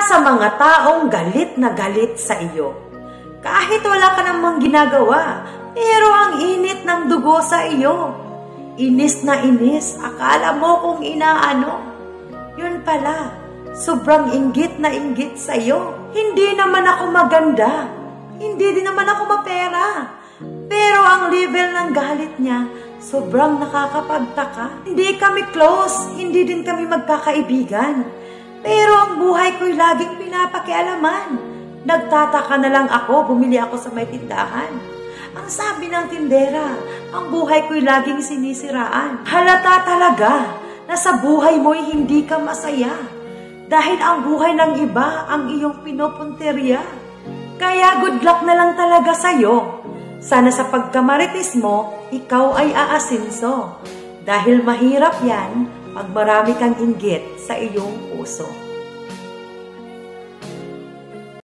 sa mga taong galit na galit sa iyo. Kahit wala ka namang ginagawa, pero ang init ng dugo sa iyo. Inis na inis, akala mo kung inaano. Yun pala, sobrang inggit na inggit sa iyo. Hindi naman ako maganda, hindi din naman ako mapera. Pero ang level ng galit niya, sobrang nakakapagtaka. Hindi kami close, hindi din kami magkakaibigan. Pero ang buhay ko'y laging pinapakialaman. Nagtataka na lang ako, bumili ako sa may tindahan. Ang sabi ng tindera, ang buhay ko'y laging sinisiraan. Halata talaga na sa buhay mo'y hindi ka masaya. Dahil ang buhay ng iba ang iyong pinupunteriya. Kaya good luck na lang talaga sa'yo. Sana sa pagkamaritis mo, ikaw ay aasinso. Dahil mahirap yan pag marami kang inggit sa iyong puso.